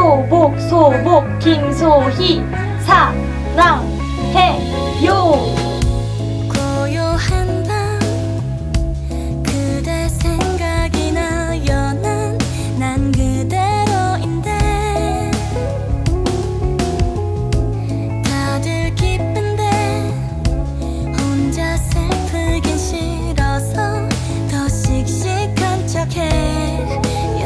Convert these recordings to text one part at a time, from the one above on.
소복 소복 김소희 사랑해요. 고요한 밤 그대 생각이 나요. 난 그대로인데 다들 기쁜데 혼자 슬프긴 싫어서 더 씩씩한 척해요.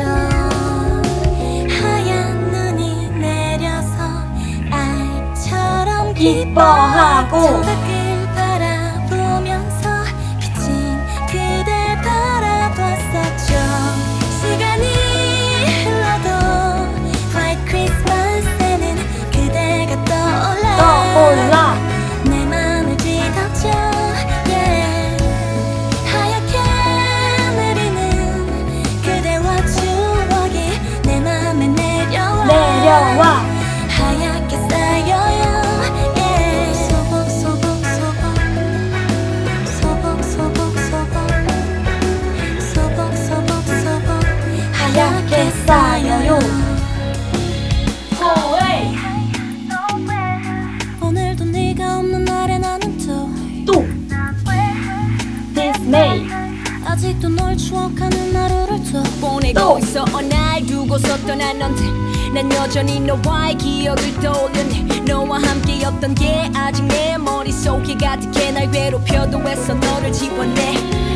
하얀 눈이 내려서 알처럼 기뻐하고 창밖을 바라보면서 비친 그댈 바라봤었죠. 시간이 흘러도 White Christmas에는 그대가 떠올라 내 맘을 뒤덮죠. yeah. 하얗게 내리는 그대와 추억이 내 맘에 내려와 하얗게 쌓여요. yeah. 소복소복소복 소복소복소복 하얗게 쌓여요. 소웨이 오늘도 네가 없는 날에 나는 또 디스메이 아직도 널 추억하는 하루를 또 보내고 있어. 날 두고서 떠난 넌데 난 여전히 너와의 기억을 떠올렸네. 너와 함께였던 게 아직 내 머릿속에 가득해. 날 괴롭혀도 애써 너를 지웠네.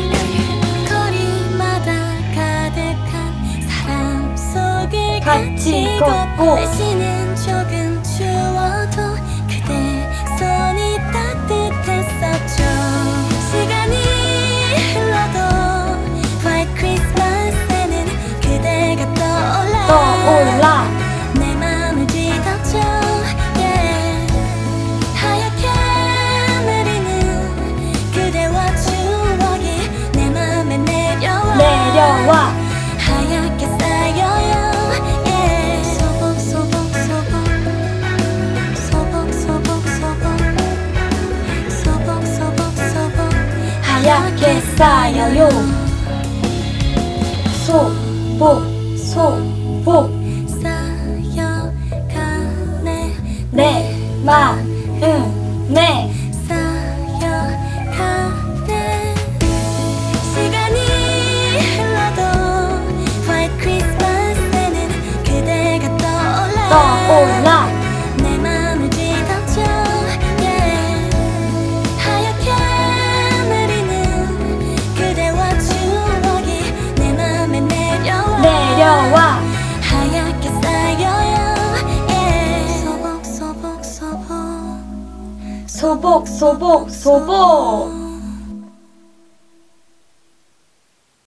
거리마다 가득한 사람 속을 같이 걷고 날씨는 조금 추워도 그대 손이 따뜻했었죠. 시간이 흘러도 White Christmas에는 그대가 떠올라 내 맘을 뒤덮죠. yeah. 하얗게 내리는 그대와 추억이 내 맘에 내려와 하얗게 쌓여요. yeah. 소복소복소복 하얗게 쌓여요. 소복 쌓여가네 내 마음에 쌓여가네. 시간이 흘러도 White Christmas에는 그대가 떠올라 내 맘을 뒤덮죠. yeah. 하얗게 내리는 그대와 추억이 내 맘에 내려와 하얗게 쌓여요. yeah. 소복